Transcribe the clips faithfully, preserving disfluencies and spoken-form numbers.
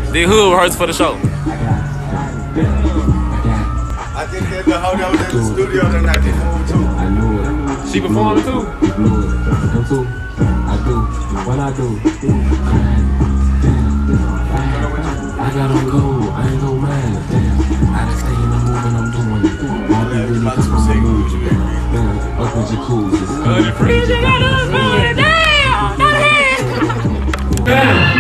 The hood rehearsed for the show. I think that the hoe that was in the studio that night did move too. I knew it. She performing too? I knew it. Them too. I do. What I do. I gotta go. I ain't no man. I just stay in the movement. I'm doing it. I be really come on the move. Man, up in jacuzzi. Good and free. You gotta put it down. Down.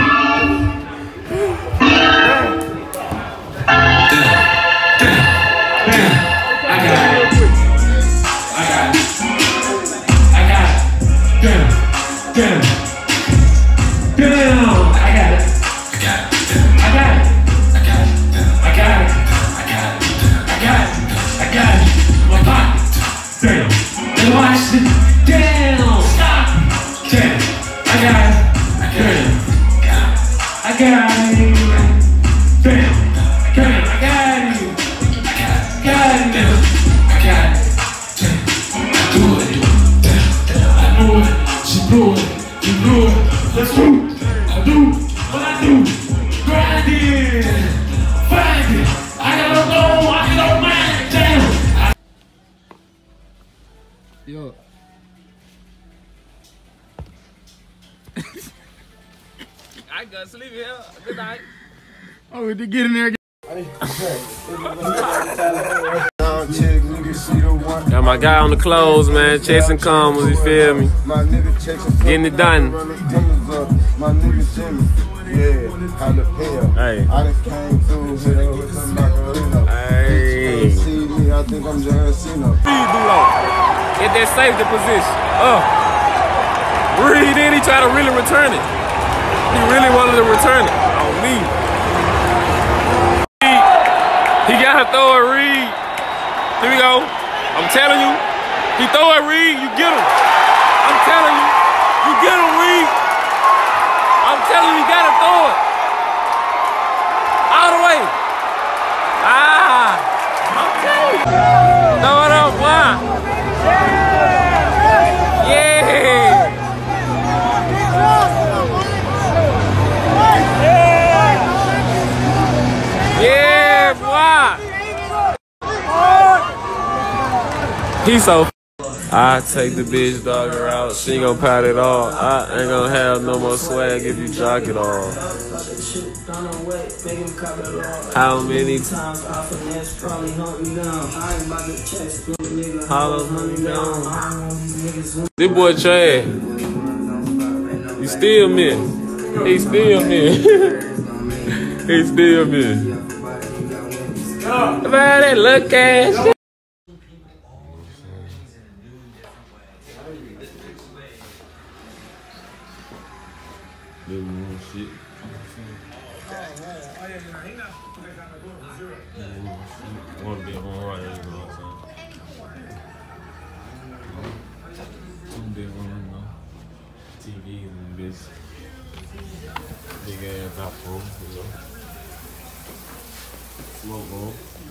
Yo. I gotta sleep here. Good night. Oh, we did get in there. Got my guy on the clothes, man. Chasing commas, you feel me? Getting it done. Hey. Hey. I think I'm John Cena. Get that safety position. Oh. Reed, then he tried to really return it. He really wanted to return it on me. He gotta throw it, Reed. Here we go. I'm telling you. He throw it, Reed. You get him. I'm telling you. You get him, Reed. I'm telling you, you gotta throw it. All the way. Ah. I'm telling you. Throw it up, boy. Yeah. Yeah, boy. He's so. I take the bitch dogger out. She ain't gonna pat it all. I ain't gonna have no more swag if you jock it all. How many times I finesse probably hunt me down. I ain't about to chest. Hollow hunt me down. This boy Chad. You still me. He still me. He still me. Man, that look ass shit. Shit. One big one right there, you know what I'm saying? Two big ones, you know. T Vs and this big ass top phone, you know. Smoke room.